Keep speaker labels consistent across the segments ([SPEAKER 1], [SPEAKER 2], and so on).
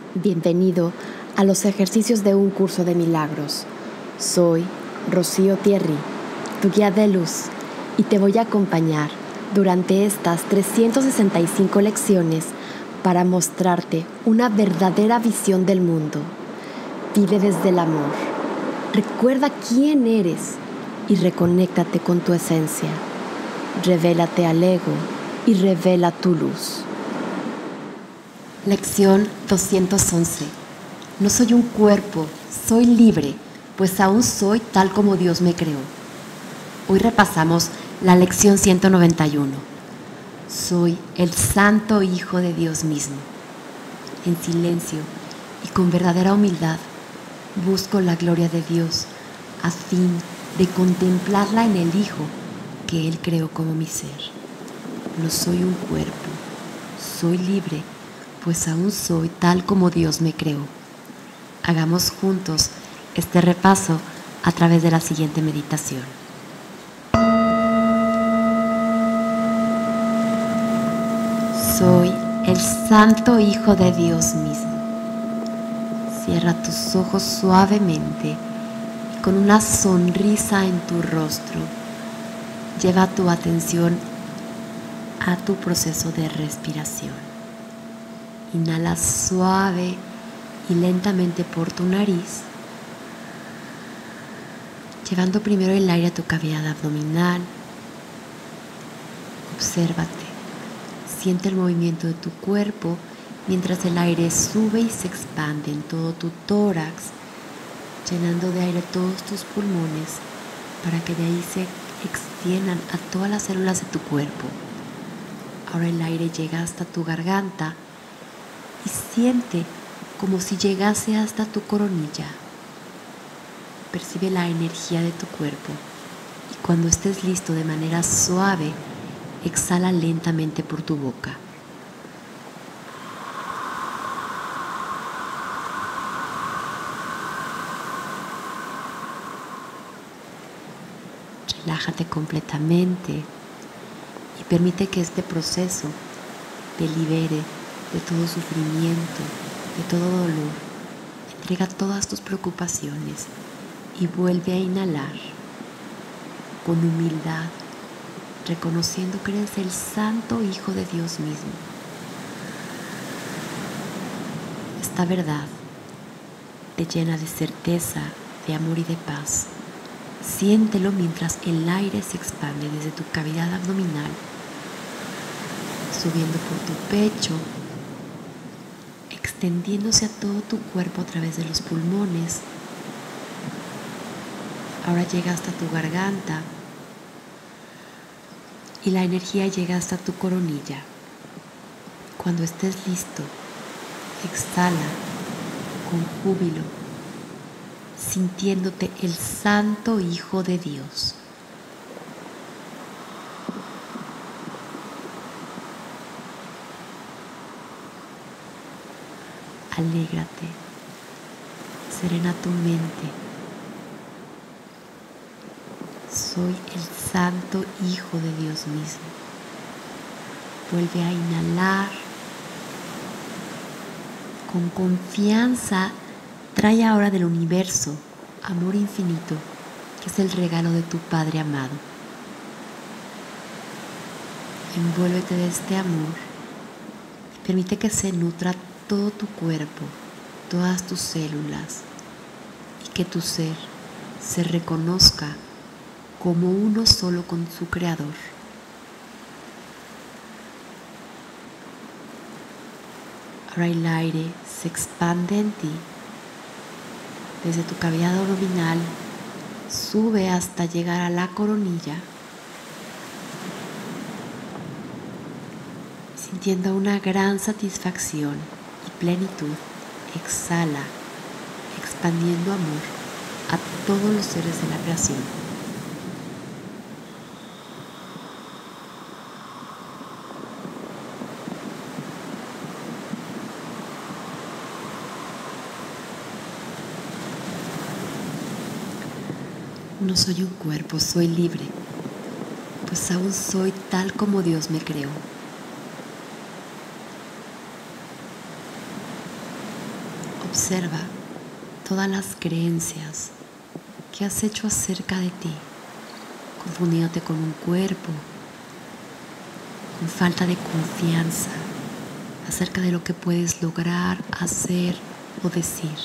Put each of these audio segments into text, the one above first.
[SPEAKER 1] Bienvenido a los ejercicios de un curso de milagros. Soy Rocío Thierry, tu guía de luz, y te voy a acompañar durante estas 365 lecciones para mostrarte una verdadera visión del mundo. Vive desde el amor. Recuerda quién eres y reconéctate con tu esencia. Revélate al ego y revela tu luz. Lección 211. No soy un cuerpo, soy libre, pues aún soy tal como Dios me creó. Hoy repasamos la lección 191. Soy el Santo Hijo de Dios mismo. En silencio y con verdadera humildad, busco la gloria de Dios a fin de contemplarla en el Hijo que Él creó como mi ser. No soy un cuerpo, soy libre, pues aún soy tal como Dios me creó. Hagamos juntos este repaso a través de la siguiente meditación. Soy el Santo Hijo de Dios mismo. Cierra tus ojos suavemente y con una sonrisa en tu rostro, lleva tu atención a tu proceso de respiración. Inhala suave y lentamente por tu nariz, llevando primero el aire a tu cavidad abdominal. Obsérvate, siente el movimiento de tu cuerpo mientras el aire sube y se expande en todo tu tórax, llenando de aire todos tus pulmones para que de ahí se extiendan a todas las células de tu cuerpo. Ahora el aire llega hasta tu garganta y siente como si llegase hasta tu coronilla. Percibe la energía de tu cuerpo y cuando estés listo de manera suave, exhala lentamente por tu boca. Relájate completamente y permite que este proceso te libere de todo sufrimiento, de todo dolor. Entrega todas tus preocupaciones y vuelve a inhalar con humildad, reconociendo que eres el Santo Hijo de Dios mismo. Esta verdad te llena de certeza, de amor y de paz. Siéntelo mientras el aire se expande desde tu cavidad abdominal, subiendo por tu pecho, extendiéndose a todo tu cuerpo a través de los pulmones. Ahora llega hasta tu garganta y la energía llega hasta tu coronilla. Cuando estés listo, exhala con júbilo, sintiéndote el Santo Hijo de Dios. Alégrate, serena tu mente. Soy el Santo Hijo de Dios mismo. Vuelve a inhalar. Con confianza, trae ahora del universo amor infinito, que es el regalo de tu Padre amado. Envuélvete de este amor y permite que se nutra todo tu cuerpo, todas tus células, y que tu ser se reconozca como uno solo con su Creador. Ahora el aire se expande en ti, desde tu cavidad abdominal, sube hasta llegar a la coronilla, sintiendo una gran satisfacción y plenitud. Exhala, expandiendo amor a todos los seres de la creación. No soy un cuerpo, soy libre, pues aún soy tal como Dios me creó. Observa todas las creencias que has hecho acerca de ti, confundiéndote con un cuerpo, con falta de confianza acerca de lo que puedes lograr, hacer o decir.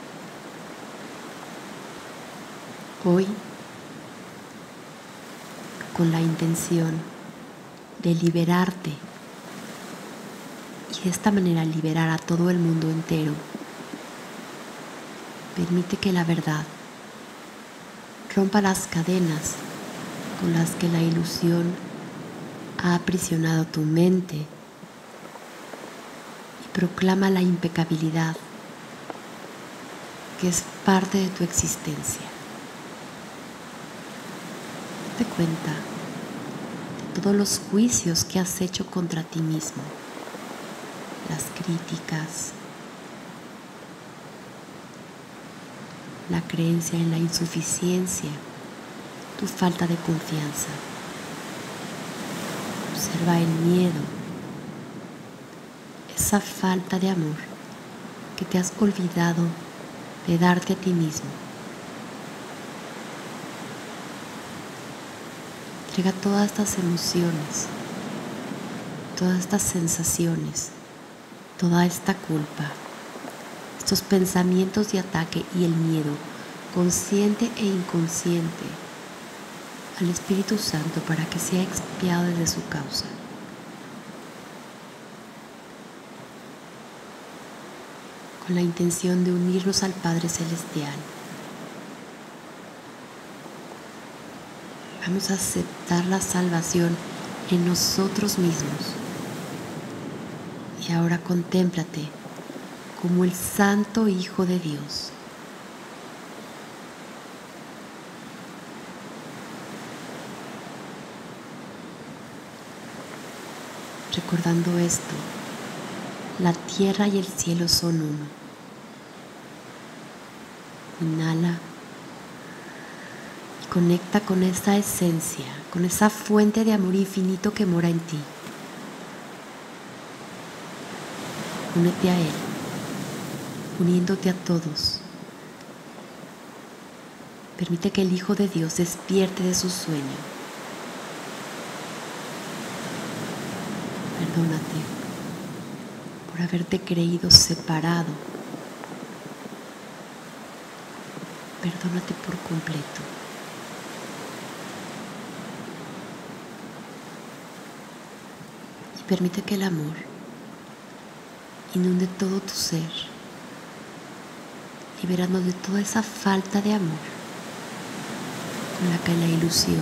[SPEAKER 1] Hoy, con la intención de liberarte y de esta manera liberar a todo el mundo entero, permite que la verdad rompa las cadenas con las que la ilusión ha aprisionado tu mente y proclama la impecabilidad que es parte de tu existencia. Date cuenta de todos los juicios que has hecho contra ti mismo, las críticas, la creencia en la insuficiencia, tu falta de confianza. Observa el miedo, esa falta de amor que te has olvidado de darte a ti mismo. Entrega todas estas emociones, todas estas sensaciones, toda esta culpa, estos pensamientos de ataque y el miedo, consciente e inconsciente, al Espíritu Santo para que sea expiado desde su causa. Con la intención de unirnos al Padre Celestial, vamos a aceptar la salvación en nosotros mismos. Y ahora contémplate como el Santo Hijo de Dios. Recordando esto, la tierra y el cielo son uno. Inhala y conecta con esa esencia, con esa fuente de amor infinito que mora en ti. Únete a Él, uniéndote a todos. Permite que el Hijo de Dios despierte de su sueño. Perdónate por haberte creído separado. Perdónate por completo. Y permite que el amor inunde todo tu ser, liberando de toda esa falta de amor con la que la ilusión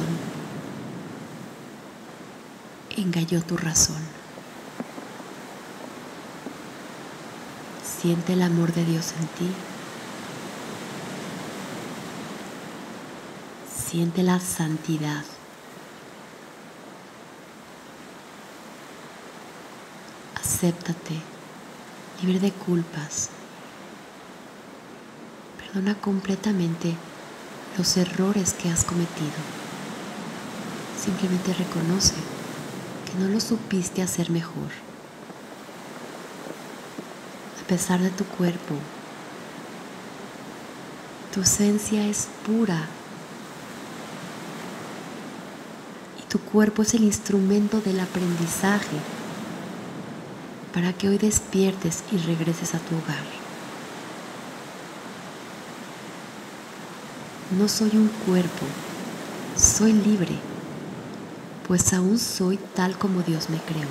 [SPEAKER 1] engañó tu razón. Siente el amor de Dios en ti. Siente la santidad. Acéptate, libre de culpas. Perdona completamente los errores que has cometido. Simplemente reconoce que no lo supiste hacer mejor. A pesar de tu cuerpo, tu esencia es pura. Y tu cuerpo es el instrumento del aprendizaje para que hoy despiertes y regreses a tu hogar. No soy un cuerpo, soy libre, pues aún soy tal como Dios me creó.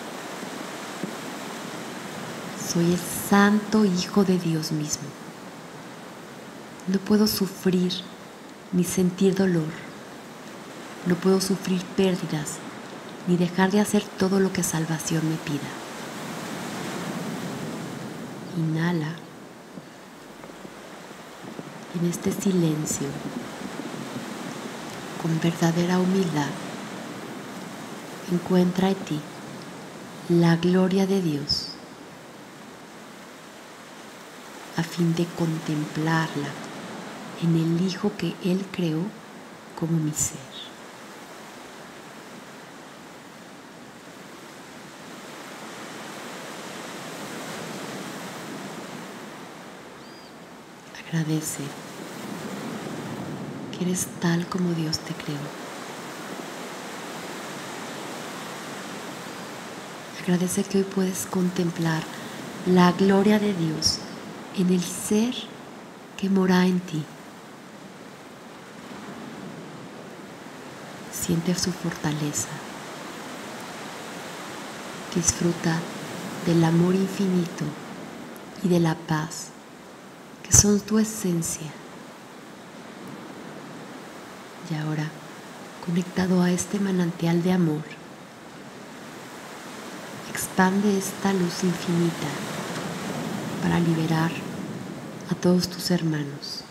[SPEAKER 1] Soy el Santo Hijo de Dios mismo. No puedo sufrir ni sentir dolor. No puedo sufrir pérdidas ni dejar de hacer todo lo que salvación me pida. Inhala. En este silencio, con verdadera humildad, encuentra en ti la gloria de Dios a fin de contemplarla en el Hijo que Él creó como mi ser. Agradece que eres tal como Dios te creó. Agradece que hoy puedes contemplar la gloria de Dios en el ser que mora en ti. Siente su fortaleza. Disfruta del amor infinito y de la paz que son tu esencia. Y ahora, conectado a este manantial de amor, expande esta luz infinita para liberar a todos tus hermanos.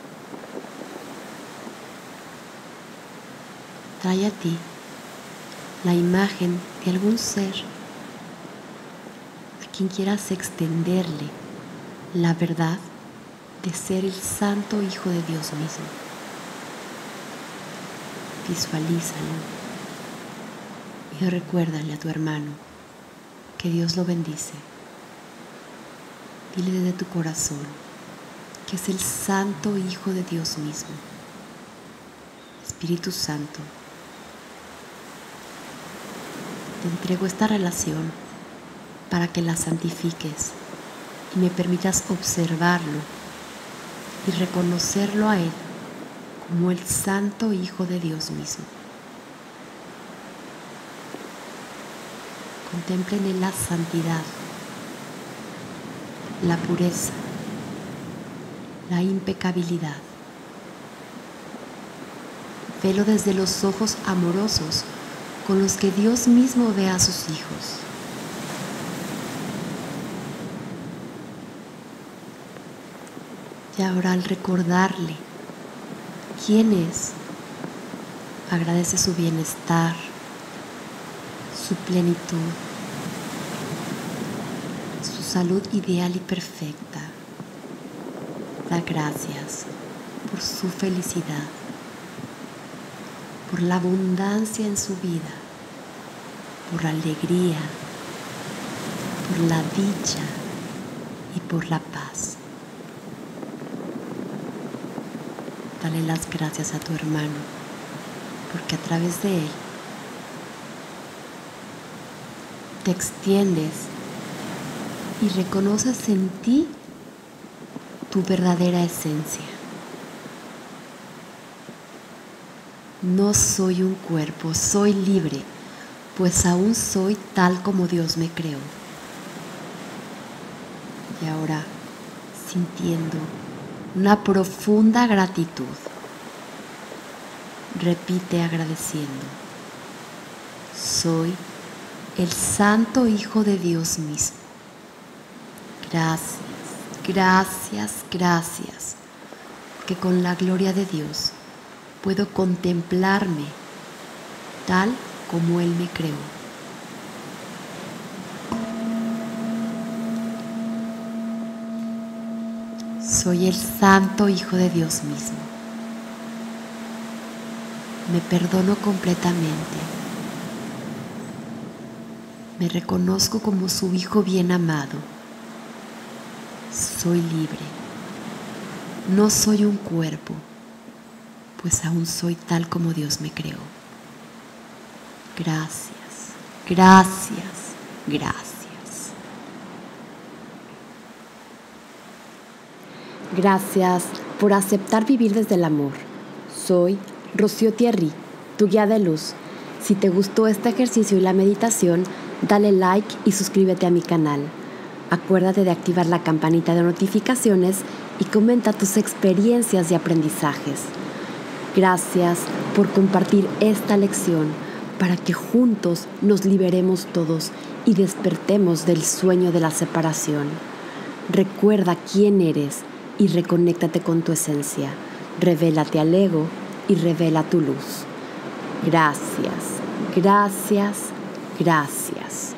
[SPEAKER 1] Trae a ti la imagen de algún ser a quien quieras extenderle la verdad de ser el Santo Hijo de Dios mismo. Visualízalo y recuérdale a tu hermano que Dios lo bendice. Dile desde tu corazón que es el Santo Hijo de Dios mismo. Espíritu Santo, te entrego esta relación para que la santifiques y me permitas observarlo y reconocerlo a Él como el Santo Hijo de Dios mismo. Contemplen en la santidad, la pureza, la impecabilidad. Velo desde los ojos amorosos con los que Dios mismo ve a sus hijos. Y ahora, al recordarle quién es, agradece su bienestar, su plenitud, su salud ideal y perfecta. Da gracias por su felicidad, por la abundancia en su vida, por la alegría, por la dicha y por la paz. Dale las gracias a tu hermano, porque a través de él te extiendes y reconoces en ti tu verdadera esencia. No soy un cuerpo, soy libre, pues aún soy tal como Dios me creó. Y ahora, sintiendo una profunda gratitud, repite agradeciendo: soy el Santo Hijo de Dios mismo. Gracias, gracias, gracias, porque con la gloria de Dios puedo contemplarme tal como Él me creó. Soy el Santo Hijo de Dios mismo. Me perdono completamente. Me reconozco como su Hijo bien amado. Soy libre. No soy un cuerpo, pues aún soy tal como Dios me creó. Gracias, gracias, gracias. Gracias por aceptar vivir desde el amor. Soy Rocío Thierry, tu guía de luz. Si te gustó este ejercicio y la meditación, dale like y suscríbete a mi canal. Acuérdate de activar la campanita de notificaciones y comenta tus experiencias y aprendizajes. Gracias por compartir esta lección para que juntos nos liberemos todos y despertemos del sueño de la separación. Recuerda quién eres y reconéctate con tu esencia. Revélate al ego y revela tu luz. Gracias, gracias, gracias.